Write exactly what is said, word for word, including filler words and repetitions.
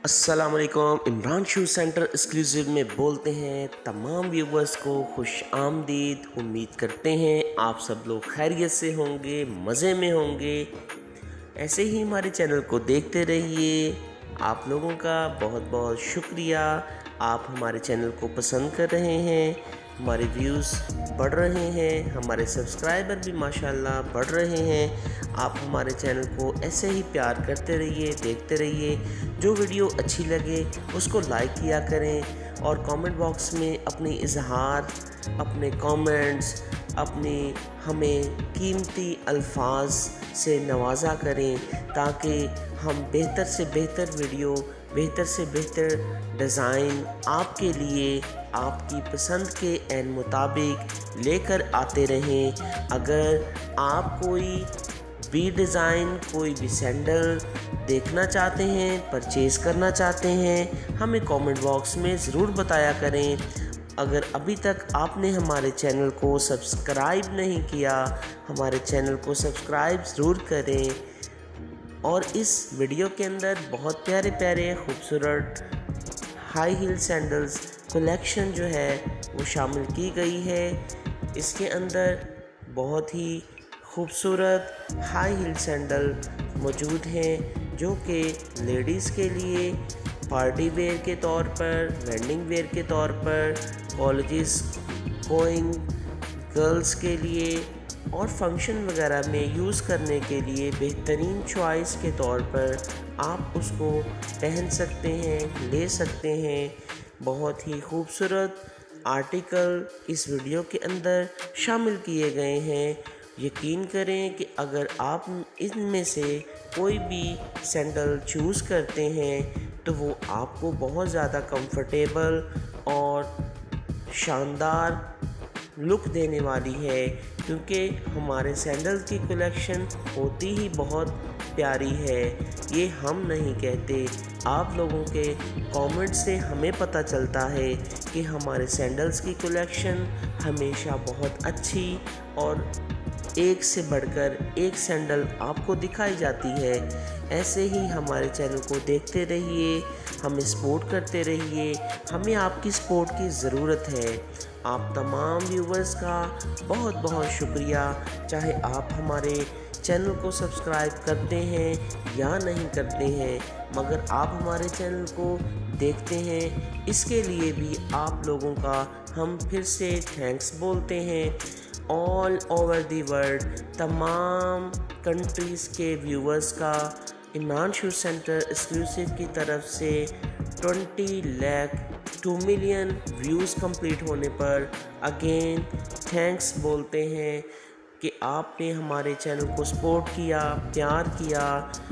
अस्सलामुअलैकुम। Imran shoe centre exclusive में बोलते हैं तमाम व्यूवर्स को खुश आमदीद। उम्मीद करते हैं आप सब लोग खैरियत से होंगे, मज़े में होंगे। ऐसे ही हमारे चैनल को देखते रहिए। आप लोगों का बहुत बहुत शुक्रिया। आप हमारे चैनल को पसंद कर रहे हैं, हमारे व्यूज़ बढ़ रहे हैं, हमारे सब्सक्राइबर भी माशाल्लाह बढ़ रहे हैं। आप हमारे चैनल को ऐसे ही प्यार करते रहिए, देखते रहिए। जो वीडियो अच्छी लगे उसको लाइक किया करें और कमेंट बॉक्स में अपनी इजहार, अपने कमेंट्स, अपनी हमें कीमती अल्फाज से नवाजा करें ताकि हम बेहतर से बेहतर वीडियो, बेहतर से बेहतर डिज़ाइन आपके लिए आपकी पसंद के एन मुताबिक लेकर आते रहें। अगर आप कोई भी डिज़ाइन, कोई भी सैंडल देखना चाहते हैं, परचेज़ करना चाहते हैं, हमें कमेंट बॉक्स में ज़रूर बताया करें। अगर अभी तक आपने हमारे चैनल को सब्सक्राइब नहीं किया, हमारे चैनल को सब्सक्राइब ज़रूर करें। और इस वीडियो के अंदर बहुत प्यारे प्यारे खूबसूरत हाई हील सैंडल्स कलेक्शन जो है वो शामिल की गई है। इसके अंदर बहुत ही खूबसूरत हाई हील सैंडल मौजूद हैं जो कि लेडीज़ के लिए पार्टी वेयर के तौर पर, वेडिंग वेयर के तौर पर, कॉलेजेस गोइंग गर्ल्स के लिए और फंक्शन वगैरह में यूज़ करने के लिए बेहतरीन चॉइस के तौर पर आप उसको पहन सकते हैं, ले सकते हैं। बहुत ही खूबसूरत आर्टिकल इस वीडियो के अंदर शामिल किए गए हैं। यकीन करें कि अगर आप इनमें से कोई भी सैंडल चूज़ करते हैं तो वो आपको बहुत ज़्यादा कंफर्टेबल और शानदार लुक देने वाली है, क्योंकि हमारे सैंडल्स की कलेक्शन होती ही बहुत प्यारी है। ये हम नहीं कहते, आप लोगों के कमेंट से हमें पता चलता है कि हमारे सैंडल्स की कलेक्शन हमेशा बहुत अच्छी और एक से बढ़कर एक सैंडल आपको दिखाई जाती है। ऐसे ही हमारे चैनल को देखते रहिए, हमें सपोर्ट करते रहिए। हमें आपकी सपोर्ट की ज़रूरत है। आप तमाम व्यूवर्स का बहुत बहुत शुक्रिया। चाहे आप हमारे चैनल को सब्सक्राइब करते हैं या नहीं करते हैं, मगर आप हमारे चैनल को देखते हैं, इसके लिए भी आप लोगों का हम फिर से थैंक्स बोलते हैं। ऑल ओवर दी वर्ल्ड तमाम कंट्रीज़ के व्यूवर्स का इमरान शू सेंटर एक्सक्लूसिव की तरफ से बीस lakh two million views complete होने पर अगेन थैंक्स बोलते हैं कि आपने हमारे चैनल को सपोर्ट किया, प्यार किया।